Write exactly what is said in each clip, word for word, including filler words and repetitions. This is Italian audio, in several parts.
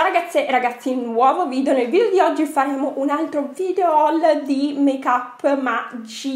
Ragazze e ragazzi, nuovo video. Nel video di oggi faremo un altro video haul di make up, ma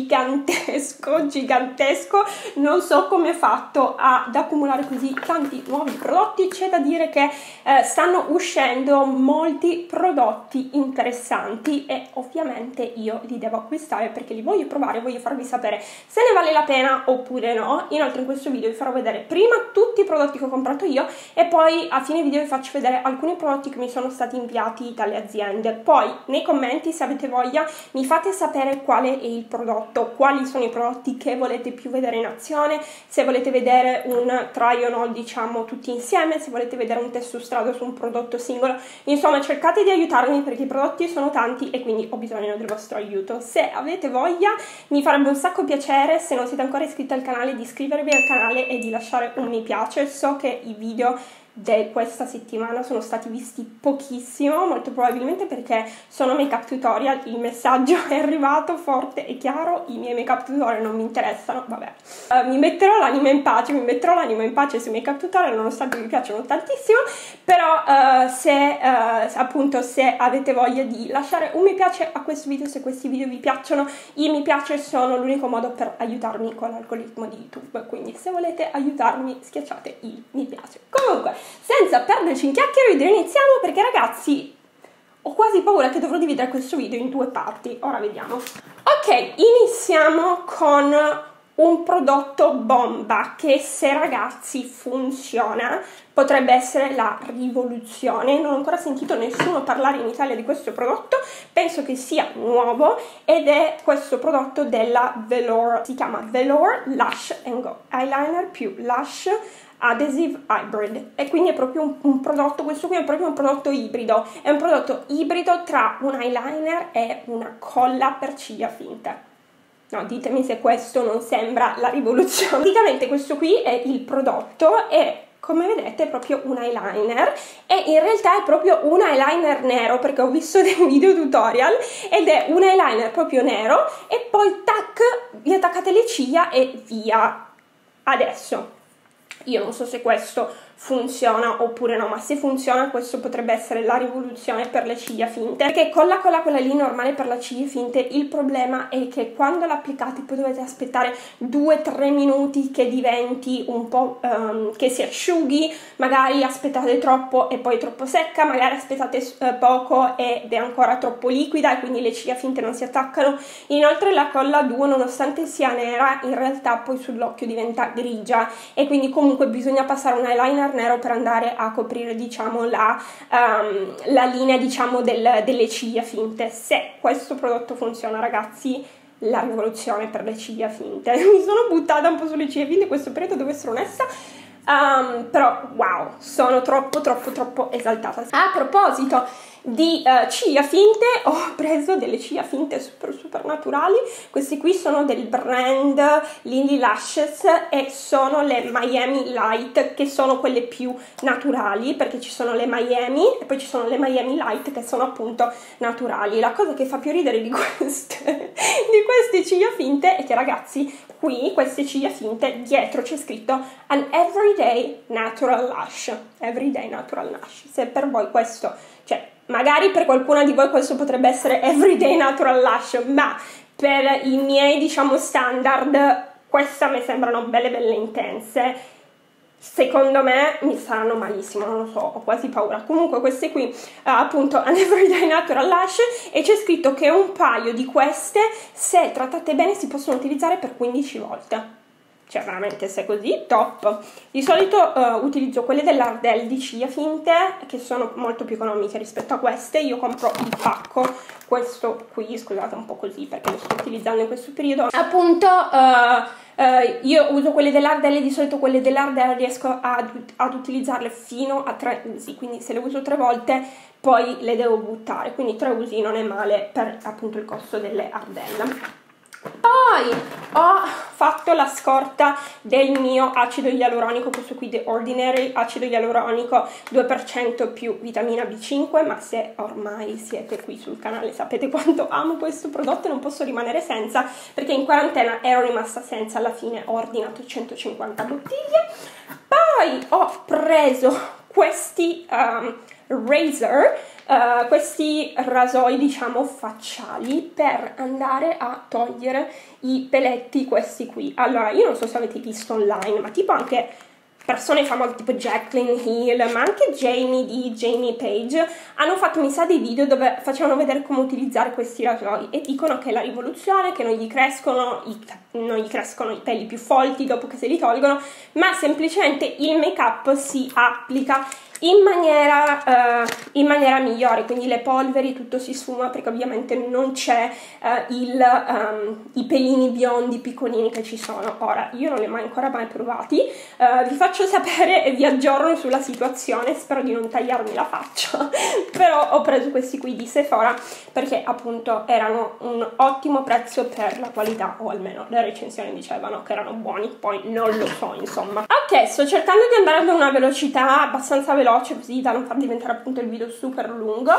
gigantesco, gigantesco. Non so come ho fatto ad accumulare così tanti nuovi prodotti. C'è da dire che eh, stanno uscendo molti prodotti interessanti e ovviamente io li devo acquistare perché li voglio provare, voglio farvi sapere se ne vale la pena oppure no. Inoltre in questo video vi farò vedere prima tutti i prodotti che ho comprato io e poi a fine video vi faccio vedere alcuni prodotti che mi sono stati inviati dalle aziende. Poi nei commenti, se avete voglia, mi fate sapere quale è il prodotto, quali sono i prodotti che volete più vedere in azione, se volete vedere un try on haul, diciamo, tutti insieme, se volete vedere un test su strada su un prodotto singolo. Insomma, cercate di aiutarmi perché i prodotti sono tanti e quindi ho bisogno del vostro aiuto. Se avete voglia, mi farebbe un sacco piacere, se non siete ancora iscritti al canale, di iscrivervi al canale e di lasciare un mi piace. So che i video di questa settimana sono stati visti pochissimo, molto probabilmente perché sono make up tutorial. Il messaggio è arrivato forte e chiaro: i miei make up tutorial non mi interessano. Vabbè, uh, mi metterò l'anima in pace, mi metterò l'anima in pace sui make up tutorial, nonostante mi piacciono tantissimo. Però uh, se uh, appunto se avete voglia di lasciare un mi piace a questo video, se questi video vi piacciono, i mi piace sono l'unico modo per aiutarmi con l'algoritmo di YouTube, quindi se volete aiutarmi schiacciate il mi piace. Comunque, senza perderci in chiacchiere, video iniziamo, perché ragazzi ho quasi paura che dovrò dividere questo video in due parti. Ora vediamo. Ok, iniziamo con un prodotto bomba che, se ragazzi funziona, potrebbe essere la rivoluzione. Non ho ancora sentito nessuno parlare in Italia di questo prodotto, penso che sia nuovo, ed è questo prodotto della Velour. Si chiama Velour Lash and Go Eyeliner più Lash Adhesive Hybrid, e quindi è proprio un, un prodotto, questo qui è proprio un prodotto ibrido, è un prodotto ibrido tra un eyeliner e una colla per ciglia finte. No, ditemi se questo non sembra la rivoluzione. Praticamente questo qui è il prodotto e, come vedete, è proprio un eyeliner, e in realtà è proprio un eyeliner nero, perché ho visto dei video tutorial ed è un eyeliner proprio nero, e poi tac, vi attaccate le ciglia e via. Adesso io non so se questo funziona oppure no, ma se funziona questo potrebbe essere la rivoluzione per le ciglia finte, perché con la colla, quella lì normale per le ciglia finte, il problema è che quando l'applicate poi dovete aspettare due tre minuti che diventi un po' um, che si asciughi, magari aspettate troppo e poi è troppo secca, magari aspettate uh, poco ed è ancora troppo liquida e quindi le ciglia finte non si attaccano. Inoltre la colla duo, nonostante sia nera, in realtà poi sull'occhio diventa grigia e quindi comunque bisogna passare un eyeliner nero per andare a coprire, diciamo, la, um, la linea, diciamo, del, delle ciglia finte. Se questo prodotto funziona, ragazzi, la rivoluzione per le ciglia finte. Mi sono buttata un po' sulle ciglia finte in questo periodo, devo essere onesta, um, però wow, sono troppo troppo troppo esaltata. A proposito di uh, ciglia finte, ho preso delle ciglia finte super super naturali. Questi qui sono del brand Lily Lashes e sono le Miami Light, che sono quelle più naturali, perché ci sono le Miami e poi ci sono le Miami Light che sono appunto naturali. La cosa che fa più ridere di queste, di queste ciglia finte è che, ragazzi, qui queste ciglia finte dietro c'è scritto an everyday natural lash, everyday natural lash. Se per voi questo, cioè magari per qualcuna di voi questo potrebbe essere everyday natural lash, ma per i miei, diciamo, standard, queste a me sembrano belle belle intense. Secondo me mi saranno malissimo, non lo so, ho quasi paura. Comunque queste qui, uh, appunto, an everyday natural lash, e c'è scritto che un paio di queste, se trattate bene, si possono utilizzare per quindici volte. Cioè, veramente, se è così, top. Di solito uh, utilizzo quelle dell'Ardell di ciglia finte, che sono molto più economiche rispetto a queste. Io compro il pacco, questo qui, scusate un po' così perché lo sto utilizzando in questo periodo. Appunto, uh, uh, io uso quelle dell'Ardell e di solito quelle dell'Ardell riesco ad, ad utilizzarle fino a tre usi, quindi se le uso tre volte poi le devo buttare, quindi tre usi non è male per appunto il costo delle Ardell. Poi ho fatto la scorta del mio acido ialuronico, questo qui The Ordinary, acido ialuronico due per cento più vitamina B cinque, ma se ormai siete qui sul canale sapete quanto amo questo prodotto e non posso rimanere senza, perché in quarantena ero rimasta senza, alla fine ho ordinato centocinquanta bottiglie. Poi ho preso questi um, razor, uh, questi rasoi diciamo facciali per andare a togliere i peletti questi qui. Allora, io non so se avete visto online, ma tipo anche persone famose tipo Jaclyn Hill, ma anche Jamie di Jamie Page, hanno fatto mi sa dei video dove facevano vedere come utilizzare questi rasoi e dicono che è la rivoluzione, che non gli crescono i, non gli crescono i peli più folti dopo che se li tolgono, ma semplicemente il make up si applica in maniera, uh, in maniera migliore, quindi le polveri, tutto si sfuma perché ovviamente non c'è uh, il, um, i pelini biondi piccolini che ci sono. Ora, io non li ho mai ancora mai provati, uh, vi faccio sapere e vi aggiorno sulla situazione, spero di non tagliarmi la faccia, però ho preso questi qui di Sephora perché appunto erano un ottimo prezzo per la qualità, o almeno le recensioni dicevano che erano buoni, poi non lo so insomma. Ok, sto cercando di andare ad una velocità abbastanza veloce così da non far diventare appunto il video super lungo.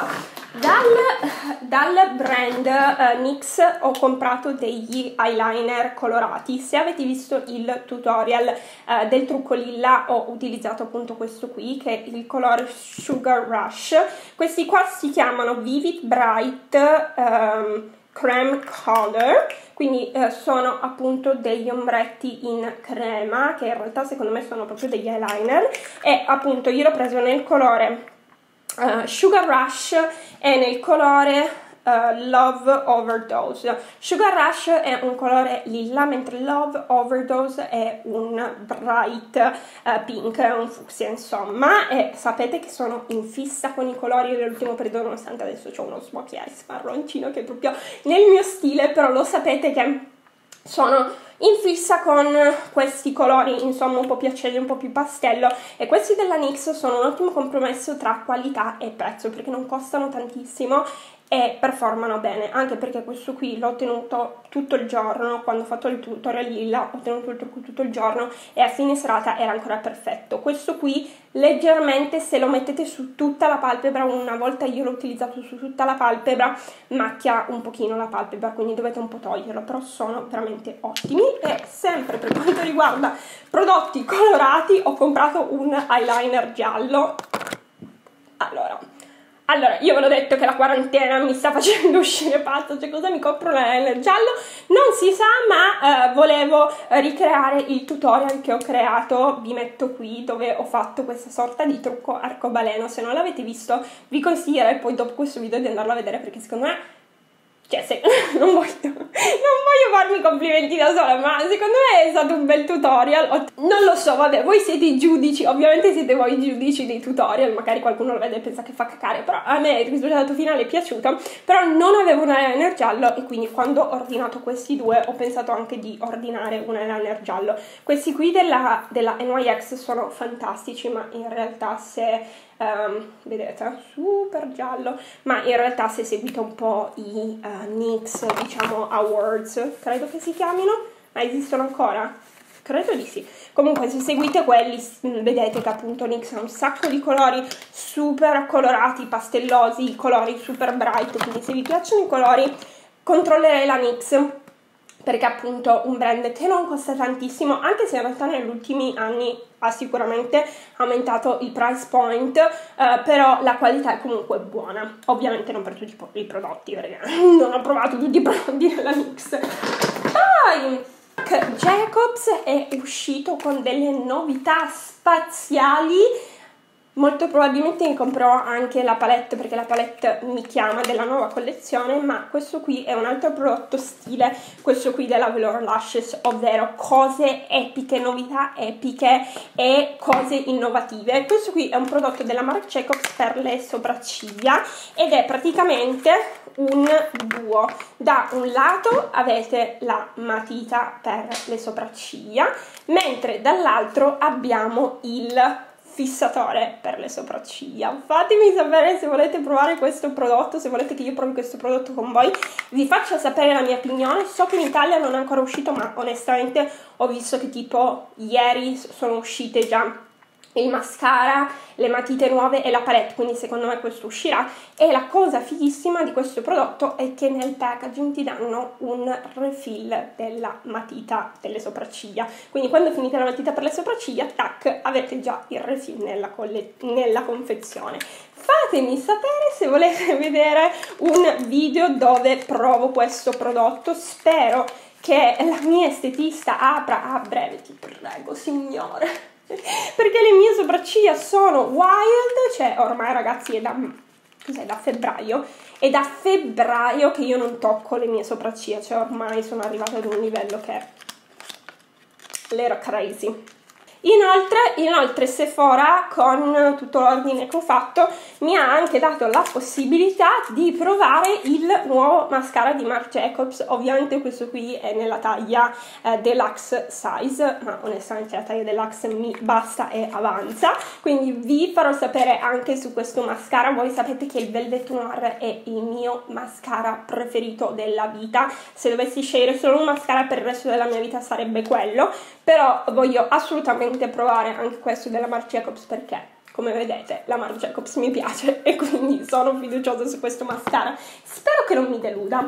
Dal, dal brand uh, NYX ho comprato degli eyeliner colorati. Se avete visto il tutorial uh, del trucco lilla, ho utilizzato appunto questo qui che è il colore Sugar Rush. Questi qua si chiamano Vivid Bright um, Creme Color, quindi eh, sono appunto degli ombretti in crema che in realtà secondo me sono proprio degli eyeliner, e appunto io l'ho preso nel colore uh, Sugar Rush e nel colore Uh, Love Overdose. Sugar Rush è un colore lilla, mentre Love Overdose è un bright uh, pink, un fucsia insomma, e sapete che sono in fissa con i colori dell'ultimo periodo, nonostante adesso c'ho uno smokey eyes marroncino che è proprio nel mio stile, però lo sapete che sono in fissa con questi colori insomma un po' più accesi, un po' più pastello, e questi della NYX sono un ottimo compromesso tra qualità e prezzo perché non costano tantissimo e performano bene, anche perché questo qui l'ho tenuto tutto il giorno. Quando ho fatto il tutorial lilla ho tenuto il trucco tutto il giorno e a fine serata era ancora perfetto. Questo qui leggermente, se lo mettete su tutta la palpebra, una volta io l'ho utilizzato su tutta la palpebra, macchia un pochino la palpebra, quindi dovete un po' toglierlo, però sono veramente ottimi. E sempre per quanto riguarda prodotti colorati ho comprato un eyeliner giallo. Allora Allora, io ve l'ho detto che la quarantena mi sta facendo uscire pazzo, cioè cosa mi compro l'eyeliner giallo? Non si sa, ma eh, volevo ricreare il tutorial che ho creato, vi metto qui, dove ho fatto questa sorta di trucco arcobaleno. Se non l'avete visto vi consiglierei poi dopo questo video di andarlo a vedere, perché secondo me, cioè se, non, voglio, non voglio farmi complimenti da sola, ma secondo me è stato un bel tutorial. Non lo so, vabbè, voi siete i giudici, ovviamente siete voi i giudici dei tutorial, magari qualcuno lo vede e pensa che fa cacare, però a me il risultato finale è piaciuto. Però non avevo un eyeliner giallo e quindi quando ho ordinato questi due ho pensato anche di ordinare un eyeliner giallo. Questi qui della, della N Y X sono fantastici, ma in realtà se... Um, vedete, super giallo, ma in realtà se seguite un po' i uh, NYX, diciamo, Awards, credo che si chiamino, ma esistono ancora? Credo di sì. Comunque se seguite quelli vedete che appunto NYX ha un sacco di colori super colorati, pastellosi, colori super bright, quindi se vi piacciono i colori controllerei la NYX, perché appunto un brand che non costa tantissimo, anche se in realtà negli ultimi anni ha sicuramente aumentato il price point, eh, però la qualità è comunque buona. Ovviamente non per tutti i prodotti, perché non ho provato tutti i prodotti della NYX. Poi Jacobs è uscito con delle novità spaziali. Molto probabilmente ne comprerò anche la palette, perché la palette mi chiama, della nuova collezione, ma questo qui è un altro prodotto stile, questo qui della Velour Lashes, ovvero cose epiche, novità epiche e cose innovative. Questo qui è un prodotto della Marc Jacobs per le sopracciglia ed è praticamente un duo. Da un lato avete la matita per le sopracciglia, mentre dall'altro abbiamo il fissatore per le sopracciglia. Fatemi sapere se volete provare questo prodotto, se volete che io provi questo prodotto con voi, vi faccio sapere la mia opinione. So che in Italia non è ancora uscito, ma onestamente ho visto che tipo ieri sono uscite già il mascara, le matite nuove e la palette, quindi secondo me questo uscirà. E la cosa fighissima di questo prodotto è che nel packaging ti danno un refill della matita delle sopracciglia, quindi quando finite la matita per le sopracciglia, tac, avete già il refill nella, nella confezione. Fatemi sapere se volete vedere un video dove provo questo prodotto, spero che la mia estetista apra a breve, ti prego signore, perché le mie sopracciglia sono wild, cioè ormai ragazzi è da, cos'è, da febbraio, è da febbraio che io non tocco le mie sopracciglia, cioè ormai sono arrivata ad un livello che l'era crazy. Inoltre, inoltre Sephora, con tutto l'ordine che ho fatto, mi ha anche dato la possibilità di provare il nuovo mascara di Marc Jacobs. Ovviamente questo qui è nella taglia eh, deluxe size, ma onestamente la taglia deluxe mi basta e avanza, quindi vi farò sapere anche su questo mascara. Voi sapete che il Velvet Noir è il mio mascara preferito della vita, se dovessi scegliere solo un mascara per il resto della mia vita sarebbe quello, però voglio assolutamente provare anche questo della Marc Jacobs perché, come vedete, la Marc Jacobs mi piace e quindi sono fiduciosa su questo mascara. Spero che non mi deluda.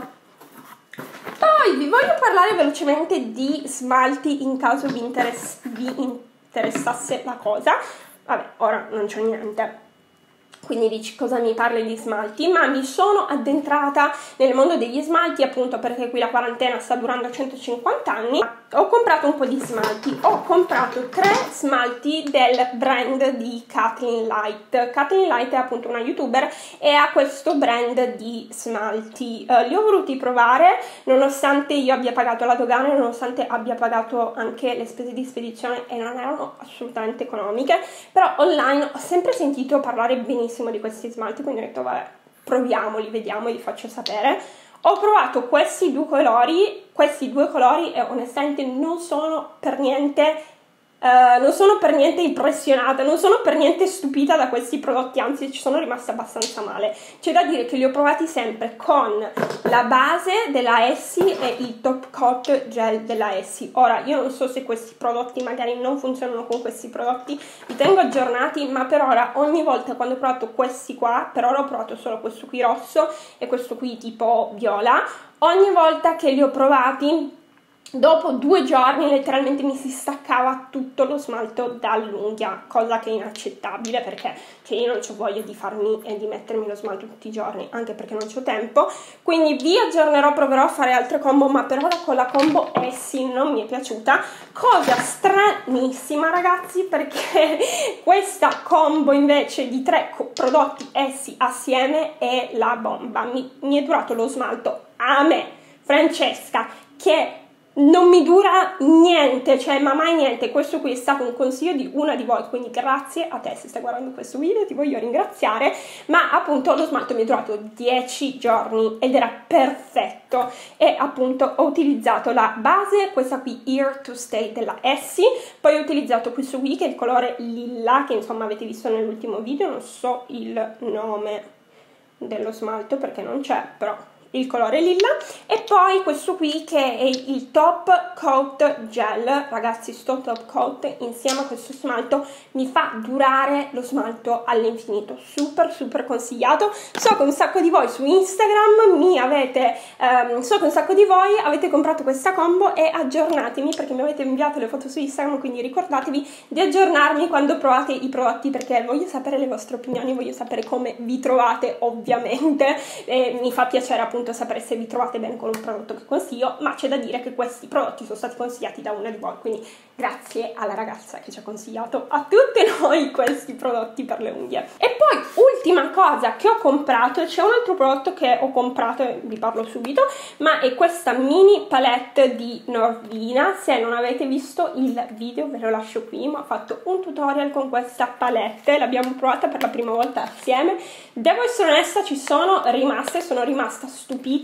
Poi vi voglio parlare velocemente di smalti in caso vi, interess vi interessasse la cosa. Vabbè, ora non c'è niente, quindi dici cosa mi parli di smalti, ma mi sono addentrata nel mondo degli smalti appunto perché qui la quarantena sta durando centocinquanta anni. Ho comprato un po' di smalti, ho comprato tre smalti del brand di Kathleen Light. Kathleen Light è appunto una youtuber e ha questo brand di smalti. Uh, li ho voluti provare nonostante io abbia pagato la dogana, nonostante abbia pagato anche le spese di spedizione e non erano assolutamente economiche, però online ho sempre sentito parlare benissimo di questi smalti, quindi ho detto vabbè, proviamoli, vediamo e vi faccio sapere. Ho provato questi due colori, questi due colori e onestamente non sono per niente Uh, non sono per niente impressionata, non sono per niente stupita da questi prodotti, anzi ci sono rimasta abbastanza male. C'è da dire che li ho provati sempre con la base della Essie e il top coat gel della Essie. Ora io non so se questi prodotti magari non funzionano con questi prodotti, vi tengo aggiornati, ma per ora ogni volta quando ho provato questi qua, per ora ho provato solo questo qui rosso e questo qui tipo viola, ogni volta che li ho provati dopo due giorni letteralmente mi si staccava tutto lo smalto dall'unghia, cosa che è inaccettabile perché cioè, io non ho voglia di farmi e di mettermi lo smalto tutti i giorni, anche perché non c'ho tempo. Quindi vi aggiornerò, proverò a fare altre combo, ma per ora con la combo Essie non mi è piaciuta, cosa stranissima ragazzi, perché questa combo invece di tre prodotti Essie assieme è la bomba. Mi, mi è durato lo smalto a me, Francesca, che non mi dura niente, cioè ma mai niente. Questo qui è stato un consiglio di una di voi, quindi grazie a te se stai guardando questo video, ti voglio ringraziare. Ma appunto lo smalto mi è durato dieci giorni ed era perfetto e appunto ho utilizzato la base, questa qui Here to Stay della Essie, poi ho utilizzato questo qui che è il colore lilla, che insomma avete visto nell'ultimo video, non so il nome dello smalto perché non c'è, però il colore lilla, e poi questo qui che è il top coat gel. Ragazzi, sto top coat insieme a questo smalto mi fa durare lo smalto all'infinito, super super consigliato. So che un sacco di voi su Instagram mi avete ehm, so che un sacco di voi avete comprato questa combo e aggiornatemi perché mi avete inviato le foto su Instagram, quindi ricordatevi di aggiornarmi quando provate i prodotti perché voglio sapere le vostre opinioni, voglio sapere come vi trovate ovviamente, e mi fa piacere appunto sapere se vi trovate bene con un prodotto che consiglio, ma c'è da dire che questi prodotti sono stati consigliati da una di voi, quindi grazie alla ragazza che ci ha consigliato a tutte noi questi prodotti per le unghie. E poi ultima cosa che ho comprato, c'è un altro prodotto che ho comprato e vi parlo subito, ma è questa mini palette di Norvina. Se non avete visto il video ve lo lascio qui, ma ho fatto un tutorial con questa palette, l'abbiamo provata per la prima volta assieme. Devo essere onesta, ci sono rimasta, sono rimasta stupita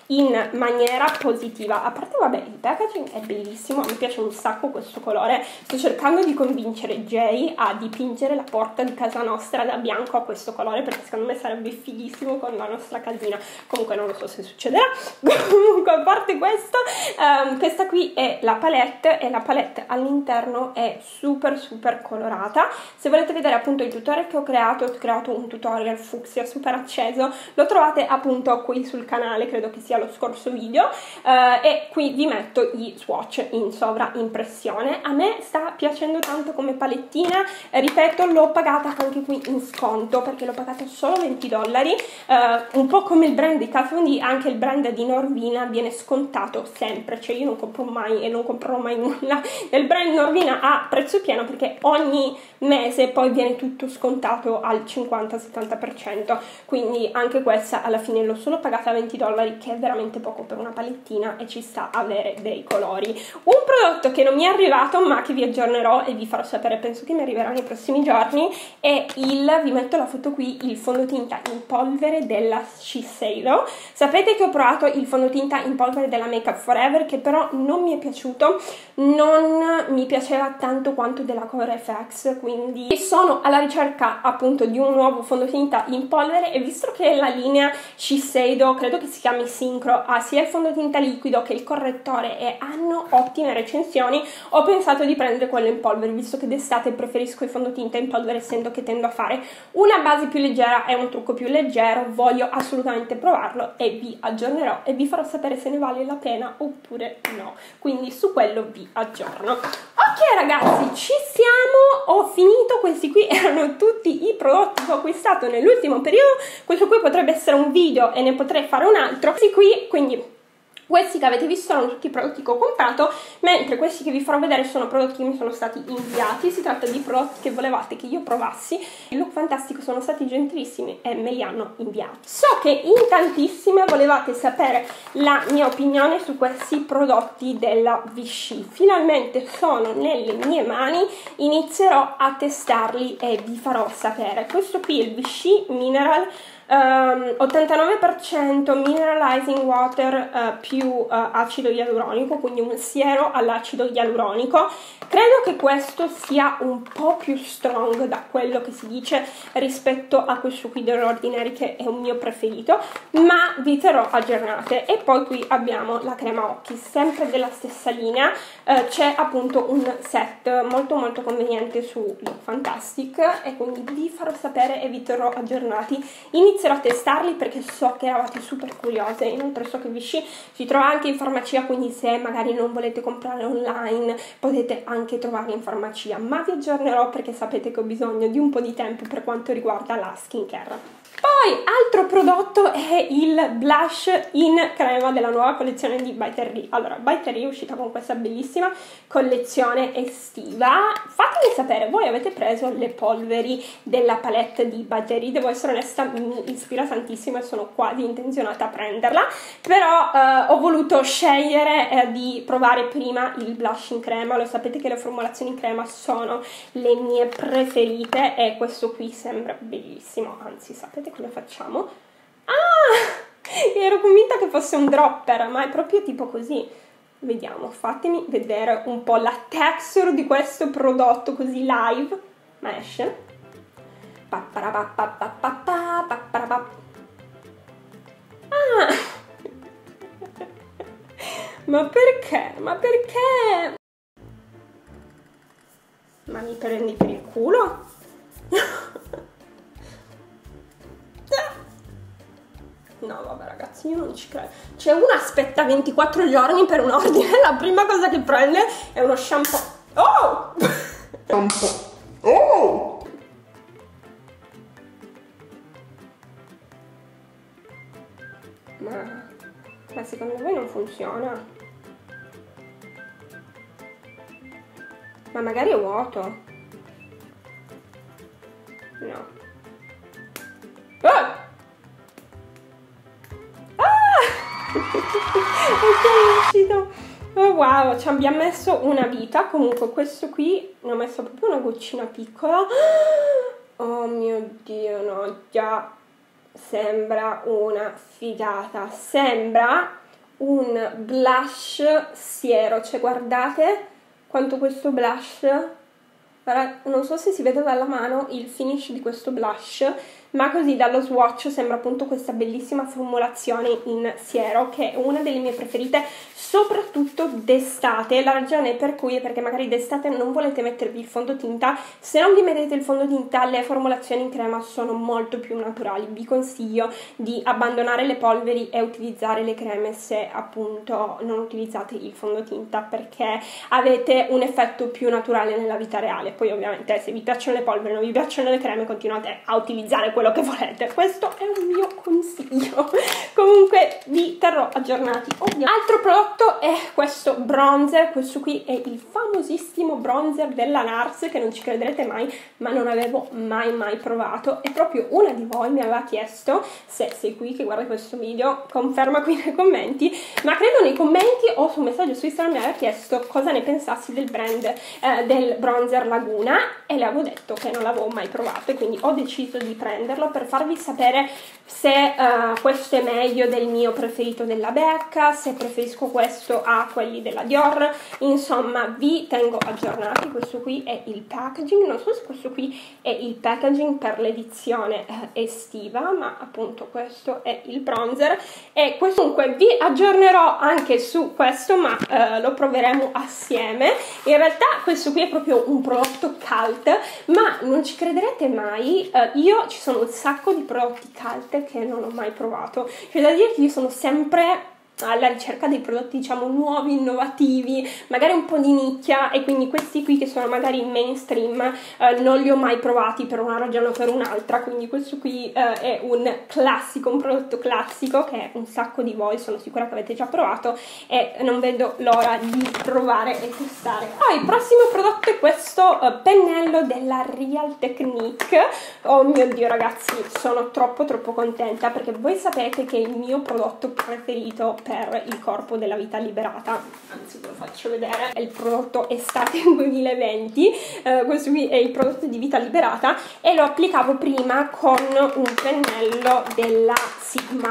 in maniera positiva. A parte, vabbè, il packaging è bellissimo, mi piace un sacco questo colore. Sto cercando di convincere Jay a dipingere la porta di casa nostra da bianco a questo colore, perché secondo me sarebbe fighissimo con la nostra casina. Comunque non lo so se succederà. Comunque, a parte questo, um, questa qui è la palette, e la palette all'interno è super super colorata. Se volete vedere appunto il tutorial che ho creato, ho creato un tutorial fucsia super acceso, lo trovate appunto qui sul canale, credo che sia lo scorso video, uh, e qui vi metto gli swatch in sovraimpressione. A me sta piacendo tanto come palettina, eh, ripeto, l'ho pagata anche qui in sconto perché l'ho pagata solo venti dollari, uh, un po' come il brand di Kat Von D, anche il brand di Norvina viene scontato sempre, cioè io non compro mai e non comprerò mai nulla del brand Norvina a prezzo pieno, perché ogni mese poi viene tutto scontato al cinquanta settanta per cento, quindi anche questa alla fine l'ho solo pagata venti dollari, che è veramente poco per una palettina, e ci sta avere dei colori. Un prodotto che non mi è arrivato ma che vi aggiornerò e vi farò sapere, penso che mi arriverà nei prossimi giorni, è il, vi metto la foto qui, il fondotinta in polvere della Shiseido. Sapete che ho provato il fondotinta in polvere della Make Up For Ever, che però non mi è piaciuto, non mi piaceva tanto quanto della Core F X, quindi sono alla ricerca appunto di un nuovo fondotinta in polvere, e visto che la linea Shiseido, credo che si chiami Synchro, ha sia il fondotinta liquido che il correttore e hanno ottime recensioni, ho pensato di prendere quello in polvere, visto che d'estate preferisco i fondotinta in polvere, essendo che tendo a fare una base più leggera e un trucco più leggero. Voglio assolutamente provarlo e vi aggiornerò e vi farò sapere se ne vale la pena oppure no, quindi su quello vi aggiorno. Ok ragazzi, ci siamo, ho finito. Questi qui erano tutti i prodotti che ho acquistato nell'ultimo periodo. Questo qui potrebbe essere un video e ne potrei fare un altro. Questi qui, quindi questi che avete visto sono tutti i prodotti che ho comprato, mentre questi che vi farò vedere sono prodotti che mi sono stati inviati. Si tratta di prodotti che volevate che io provassi. Il Look Fantastico sono stati gentilissimi e me li hanno inviati. So che in tantissime volevate sapere la mia opinione su questi prodotti della Vichy. Finalmente sono nelle mie mani, inizierò a testarli e vi farò sapere. Questo qui è il Vichy Mineral Um, ottantanove per cento mineralizing water uh, più uh, acido ialuronico, quindi un siero all'acido ialuronico. Credo che questo sia un po' più strong da quello che si dice rispetto a questo qui dell'Ordinary, che è un mio preferito, ma vi terrò aggiornate. E poi qui abbiamo la crema occhi, sempre della stessa linea. Uh, c'è appunto un set molto molto conveniente su Look Fantastic, e quindi vi farò sapere e vi terrò aggiornati. Inizierò a testarli perché so che eravate super curiose. Inoltre so che Vichy si trova anche in farmacia, quindi se magari non volete comprare online potete anche trovarli in farmacia, ma vi aggiornerò perché sapete che ho bisogno di un po' di tempo per quanto riguarda la skincare. Poi altro prodotto è il blush in crema della nuova collezione di By Terry. Allora, By Terry è uscita con questa bellissima collezione estiva. Fatemi sapere, voi avete preso le polveri della palette di By Terry? Devo essere onesta, mi ispira tantissimo e sono quasi intenzionata a prenderla, però eh, ho voluto scegliere eh, di provare prima il blush in crema. Lo sapete che le formulazioni in crema sono le mie preferite e questo qui sembra bellissimo, anzi sapete come facciamo? Ah! Ero convinta che fosse un dropper, ma è proprio tipo così. Vediamo, fatemi vedere un po' la texture di questo prodotto così live. Ma esce. Ah! Ma perché? Ma perché? Ma mi prendi per il culo? No vabbè ragazzi, io non ci credo. Cioè uno aspetta ventiquattro giorni per un ordine, la prima cosa che prende è uno shampoo. Oh! Shampoo. Oh! Ma, ma secondo voi non funziona? Ma magari è vuoto. No. Ah! Ok, è uscito. Oh wow, ci abbiamo messo una vita. Comunque questo qui ne ho messo proprio una goccina piccola. Oh mio Dio, no, già. sembra una figata, sembra un blush siero, cioè guardate quanto questo blush, non so se si vede dalla mano il finish di questo blush, ma così dallo swatch sembra appunto questa bellissima formulazione in siero, che è una delle mie preferite soprattutto d'estate. La ragione per cui è perché magari d'estate non volete mettervi il fondotinta, se non vi mettete il fondotinta le formulazioni in crema sono molto più naturali. Vi consiglio di abbandonare le polveri e utilizzare le creme se appunto non utilizzate il fondotinta, perché avete un effetto più naturale nella vita reale. Poi ovviamente se vi piacciono le polveri, non vi piacciono le creme, continuate a utilizzare quello che volete, questo è un mio consiglio. Comunque vi terrò aggiornati. Altro prodotto è questo bronzer, questo qui è il famosissimo bronzer della NARS, che non ci crederete mai, ma non avevo mai mai provato, e proprio una di voi mi aveva chiesto, se sei qui che guarda questo video, conferma qui nei commenti, ma credo nei commenti o su un messaggio su Instagram mi aveva chiesto cosa ne pensassi del brand eh, del bronzer Laguna, e le avevo detto che non l'avevo mai provato, e quindi ho deciso di prenderlo per farvi sapere se uh, questo è meglio del mio preferito della Becca, se preferisco questo a quelli della Dior. Insomma vi tengo aggiornati. Questo qui è il packaging, non so se questo qui è il packaging per l'edizione eh, estiva, ma appunto questo è il bronzer, e comunque vi aggiornerò anche su questo, ma eh, lo proveremo assieme. In realtà questo qui è proprio un prodotto cult, ma non ci crederete mai, eh, io ci sono un sacco di prodotti cult che non ho mai provato. C'è da dire che io sono sempre alla ricerca dei prodotti diciamo nuovi, innovativi, magari un po' di nicchia, e quindi questi qui che sono magari mainstream eh, non li ho mai provati per una ragione o per un'altra. Quindi questo qui eh, è un classico, un prodotto classico che un sacco di voi sono sicura che avete già provato, e non vedo l'ora di provare e testare. Poi il prossimo prodotto è questo eh, pennello della Real Technique. Oh mio Dio ragazzi, sono troppo troppo contenta, perché voi sapete che il mio prodotto preferito per il corpo della vita liberata, anzi ve lo faccio vedere, è il prodotto estate duemilaventi, eh, questo qui è il prodotto di vita liberata, e lo applicavo prima con un pennello della Sigma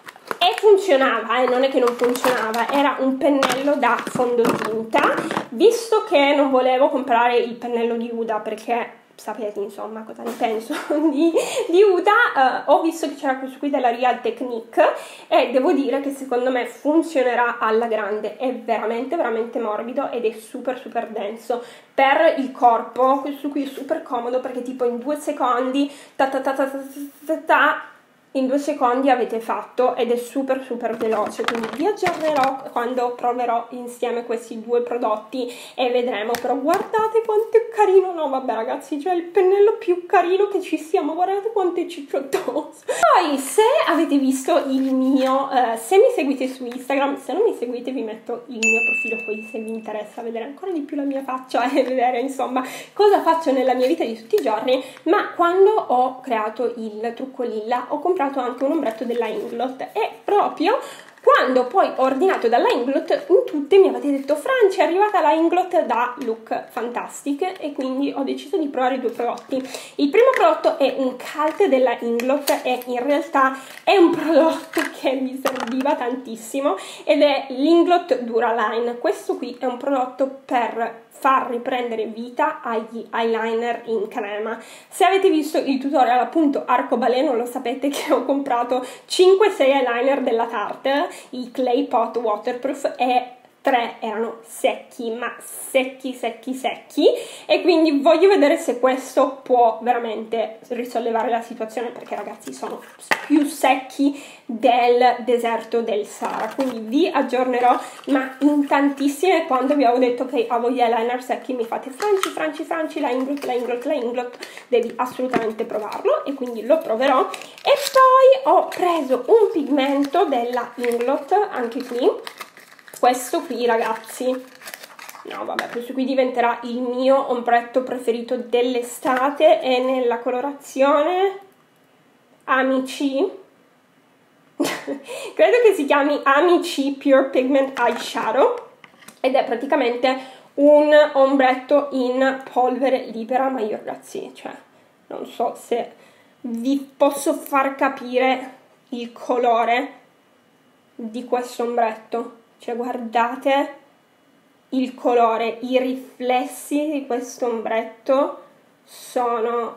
e funzionava, eh, non è che non funzionava, era un pennello da fondotinta. Visto che non volevo comprare il pennello di Huda, perché sapete insomma cosa ne penso di, di Huda, uh, ho visto che c'era questo qui della Real Technique, e devo dire che secondo me funzionerà alla grande. È veramente veramente morbido ed è super super denso per il corpo. Questo qui è super comodo perché tipo in due secondi ta ta ta ta ta ta ta in due secondi avete fatto, ed è super super veloce. Quindi vi aggiornerò quando proverò insieme questi due prodotti e vedremo. Però guardate quanto è carino, no vabbè ragazzi, cioè il pennello più carino che ci sia, ma guardate quanto è cicciottoso. Poi se avete visto il mio, eh, se mi seguite su Instagram, se non mi seguite vi metto il mio profilo qui se vi interessa vedere ancora di più la mia faccia e vedere insomma cosa faccio nella mia vita di tutti i giorni. Ma quando ho creato il trucco lilla ho comprato anche un ombretto della Inglot, e proprio quando poi ho ordinato dalla Inglot in tutte mi avete detto Franci è arrivata la Inglot da Look Fantastic, e quindi ho deciso di provare due prodotti. Il primo prodotto è un cult della Inglot, e in realtà è un prodotto che mi serviva tantissimo, ed è l'Inglot Duraline. Questo qui è un prodotto per far riprendere vita agli eyeliner in crema. Se avete visto il tutorial appunto arcobaleno lo sapete che ho comprato cinque sei eyeliner della Tarte, i Clay Pot Waterproof, e tre erano secchi, ma secchi secchi secchi, e quindi voglio vedere se questo può veramente risollevare la situazione, perché ragazzi sono più secchi del deserto del Sahara. Quindi vi aggiornerò, ma in tantissime, quando vi avevo detto che avevo gli eyeliner secchi mi fate Franci, Franci, Franci, la Inglot, la Inglot, la Inglot, devi assolutamente provarlo, e quindi lo proverò. E poi ho preso un pigmento della Inglot, anche qui questo qui ragazzi, no vabbè, questo qui diventerà il mio ombretto preferito dell'estate, è nella colorazione Amici, credo che si chiami Amici Pure Pigment Eyeshadow, ed è praticamente un ombretto in polvere libera. Ma io ragazzi, cioè non so se vi posso far capire il colore di questo ombretto, cioè guardate il colore, i riflessi di questo ombretto sono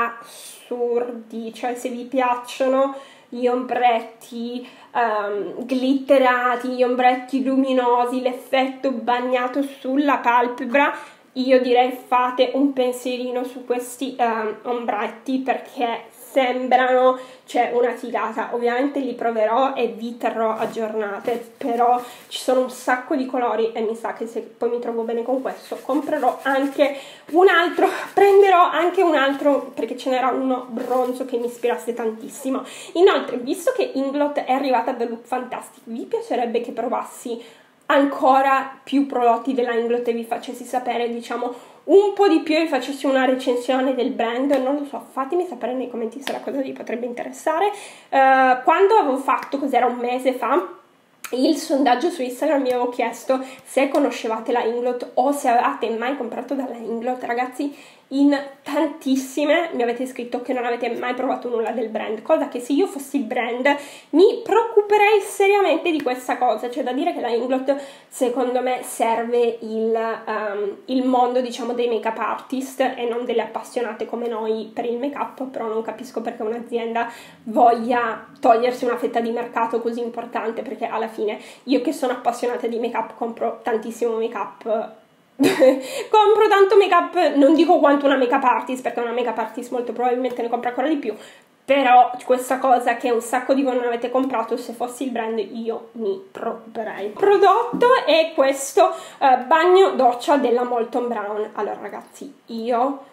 assurdi, cioè se vi piacciono gli ombretti um, glitterati, gli ombretti luminosi, l'effetto bagnato sulla palpebra, io direi fate un pensierino su questi um, ombretti perché sembrano, cioè, una figata. Ovviamente li proverò e vi terrò aggiornate, però ci sono un sacco di colori e mi sa che se poi mi trovo bene con questo comprerò anche un altro, prenderò anche un altro perché ce n'era uno bronzo che mi ispirasse tantissimo. Inoltre, visto che Inglot è arrivata da Look Fantastic, vi piacerebbe che provassi ancora più prodotti della Inglot e vi facessi sapere, diciamo, un po' di più e vi facessi una recensione del brand? Non lo so, fatemi sapere nei commenti se la cosa vi potrebbe interessare. Uh, quando avevo fatto, cos'era, un mese fa, il sondaggio su Instagram, mi avevo chiesto se conoscevate la Inglot o se avevate mai comprato dalla Inglot. Ragazzi, in tantissime mi avete scritto che non avete mai provato nulla del brand, cosa che se io fossi il brand mi preoccuperei seriamente di questa cosa. C'è da dire che la Inglot secondo me serve il, um, il mondo, diciamo, dei make up artist e non delle appassionate come noi per il make up, però non capisco perché un'azienda voglia togliersi una fetta di mercato così importante, perché alla fine io che sono appassionata di make up compro tantissimo make up. Compro tanto make up, non dico quanto una make up artist, perché una make up artist molto probabilmente ne compra ancora di più, però questa cosa che un sacco di voi non avete comprato, se fossi il brand io mi preoccuperei. Il prodotto è questo uh, bagno doccia della Molton Brown. Allora ragazzi, io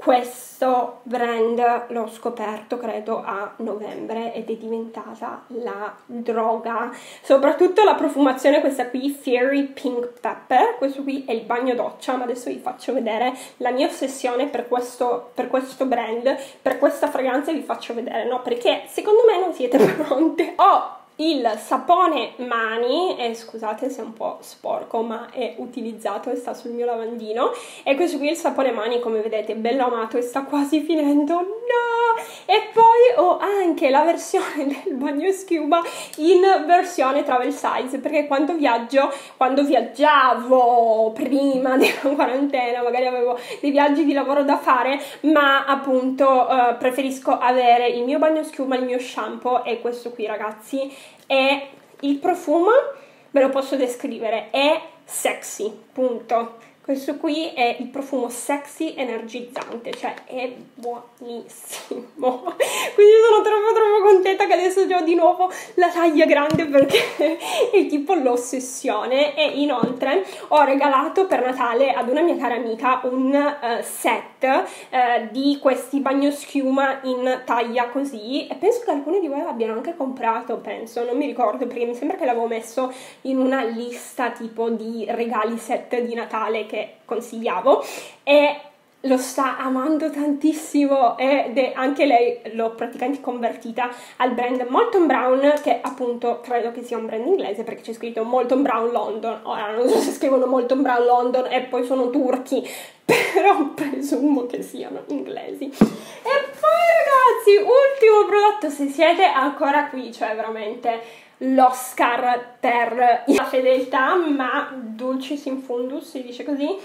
questo brand l'ho scoperto credo a novembre ed è diventata la droga, soprattutto la profumazione, questa qui, Fairy Pink Pepper. Questo qui è il bagno doccia, ma adesso vi faccio vedere la mia ossessione per questo, per questo brand, per questa fragranza. Vi faccio vedere, no? Perché secondo me non siete pronte. Ho il sapone mani, e scusate se è un po' sporco ma è utilizzato e sta sul mio lavandino, e questo qui è il sapone mani, come vedete bello amato e sta quasi finendo, no! E poi ho anche la versione del bagno schiuma in versione travel size, perché quando viaggio, quando viaggiavo prima della quarantena, magari avevo dei viaggi di lavoro da fare, ma appunto eh, preferisco avere il mio bagno schiuma, il mio shampoo, e questo qui ragazzi è il profumo, ve lo posso descrivere, è sexy, punto. Questo qui è il profumo sexy energizzante, cioè è buonissimo. Quindi sono troppo troppo contenta che adesso ho di nuovo la taglia grande, perché è tipo l'ossessione. E inoltre ho regalato per Natale ad una mia cara amica un uh, set uh, di questi bagnoschiuma in taglia così, e penso che alcuni di voi l'abbiano anche comprato, penso, non mi ricordo, perché mi sembra che l'avevo messo in una lista tipo di regali set di Natale che consigliavo, e lo sta amando tantissimo, ed è anche lei, l'ho praticamente convertita al brand Molton Brown, che appunto credo che sia un brand inglese perché c'è scritto Molton Brown London. Ora non so se scrivono Molton Brown London e poi sono turchi, però presumo che siano inglesi. E poi ragazzi, ultimo prodotto, se siete ancora qui, cioè veramente l'Oscar per la fedeltà, ma dulcis in fundus si dice così.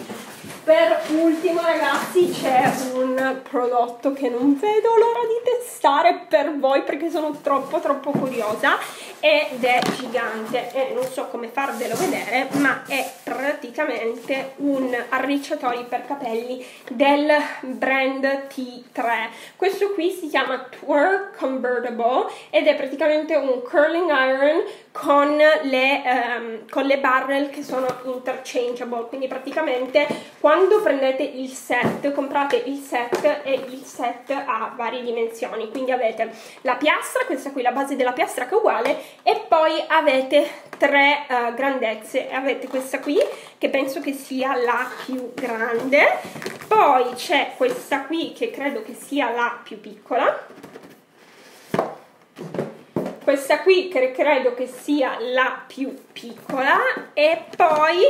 Per ultimo ragazzi c'è un prodotto che non vedo l'ora di testare per voi perché sono troppo troppo curiosa, ed è gigante e non so come farvelo vedere, ma è praticamente un arricciatore per capelli del brand T tre. Questo qui si chiama Tour Convertible ed è praticamente un curling iron con le, um, con le barrel che sono interchangeable, quindi praticamente quando prendete il set, comprate il set e il set ha varie dimensioni, quindi avete la piastra, questa qui la base della piastra che è uguale, e poi avete tre uh, grandezze, avete questa qui che penso che sia la più grande, poi c'è questa qui che credo che sia la più piccola, questa qui che credo che sia la più piccola, e poi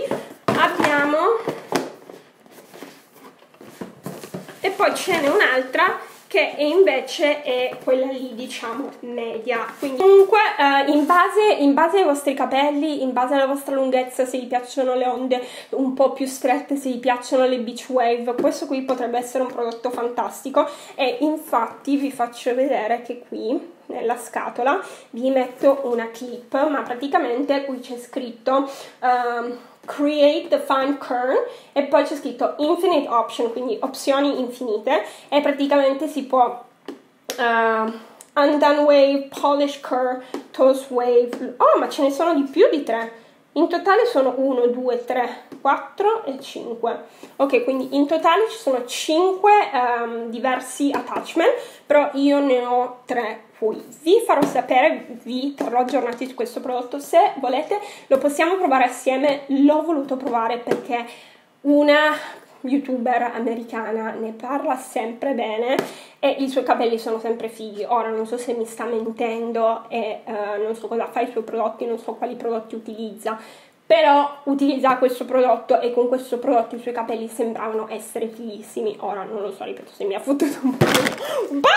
abbiamo e poi ce n'è un'altra che invece è quella lì, diciamo, media. Quindi comunque eh, in, base, in base ai vostri capelli, in base alla vostra lunghezza, se vi piacciono le onde un po' più strette, se vi piacciono le beach wave, questo qui potrebbe essere un prodotto fantastico. E infatti vi faccio vedere che qui nella scatola vi metto una clip, ma praticamente qui c'è scritto um, Create the Fine Curl e poi c'è scritto Infinite Option, quindi opzioni infinite, e praticamente si può uh, Undone Wave, Polish Curl, Toast Wave. Oh, ma ce ne sono di più di tre. In totale sono uno, due, tre, quattro e cinque. Ok, quindi in totale ci sono cinque um, diversi attachment, però io ne ho tre qui. Vi farò sapere, vi terrò aggiornati su questo prodotto. Se volete lo possiamo provare assieme. L'ho voluto provare perché una youtuber americana ne parla sempre bene e i suoi capelli sono sempre fighi. Ora non so se mi sta mentendo e uh, non so cosa fa i suoi prodotti, non so quali prodotti utilizza, però utilizza questo prodotto e con questo prodotto i suoi capelli sembravano essere fighissimi. Ora non lo so, ripeto, se mi ha fottuto un po'. Bah!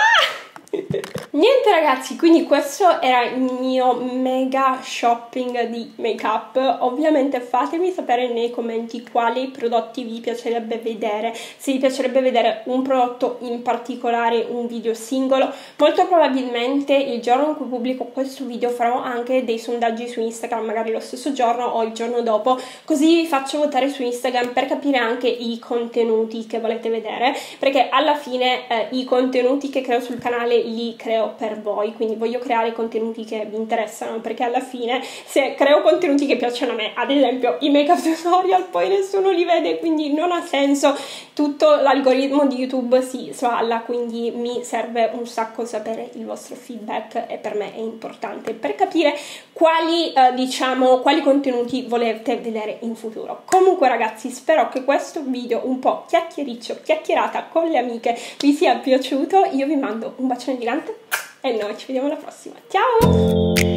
Niente ragazzi, quindi questo era il mio mega shopping di make up. Ovviamente fatemi sapere nei commenti quali prodotti vi piacerebbe vedere, se vi piacerebbe vedere un prodotto in particolare, un video singolo. Molto probabilmente il giorno in cui pubblico questo video farò anche dei sondaggi su Instagram, magari lo stesso giorno o il giorno dopo, così vi faccio votare su Instagram per capire anche i contenuti che volete vedere, perché alla fine eh, i contenuti che creo sul canale li creo per voi, quindi voglio creare contenuti che vi interessano, perché alla fine se creo contenuti che piacciono a me, ad esempio i make up tutorial, poi nessuno li vede, quindi non ha senso, tutto l'algoritmo di YouTube si svalla, quindi mi serve un sacco sapere il vostro feedback e per me è importante per capire quali eh, diciamo quali contenuti volete vedere in futuro. Comunque ragazzi, spero che questo video un po' chiacchiericcio, chiacchierata con le amiche vi sia piaciuto. Io vi mando un bacione gigante e noi ci vediamo alla prossima. Ciao!